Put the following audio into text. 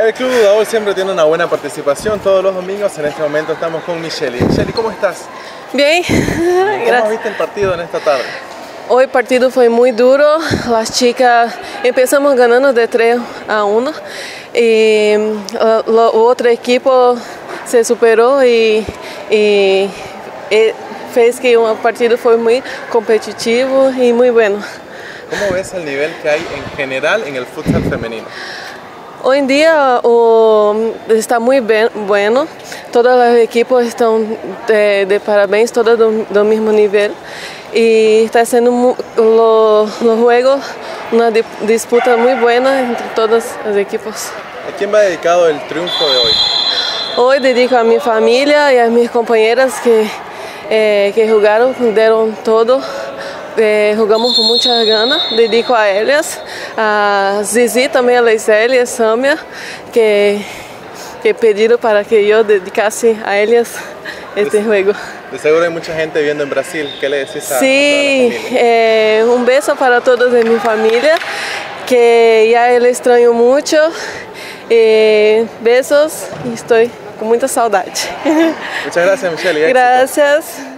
El Club Udagol siempre tiene una buena participación todos los domingos. En este momento estamos con Micheli. Micheli, ¿cómo estás? Bien, ¿Cómo viste el partido en esta tarde? Hoy el partido fue muy duro. Las chicas empezamos ganando de 3-1 y el otro equipo se superó y fez que el partido fue muy competitivo y muy bueno. ¿Cómo ves el nivel que hay en general en el futsal femenino? Hoy en día está muy bueno, todos los equipos están de parabéns, todos del mismo nivel y está siendo los juegos una disputa muy buena entre todos los equipos. ¿A quién va dedicado el triunfo de hoy? Hoy dedico a mi familia y a mis compañeras que jugaron, dieron todo. Jugamos con muchas ganas, dedico a ellas, a Zizi también, a Leiceli, a Samia, que pidieron para que yo dedicase a ellas este juego. De seguro hay mucha gente viviendo en Brasil, ¿qué le decís a Sí, toda la familia? Un beso para todos de mi familia, que ya les extraño mucho, besos y estoy con mucha saudade. Muchas gracias, Micheli. Gracias.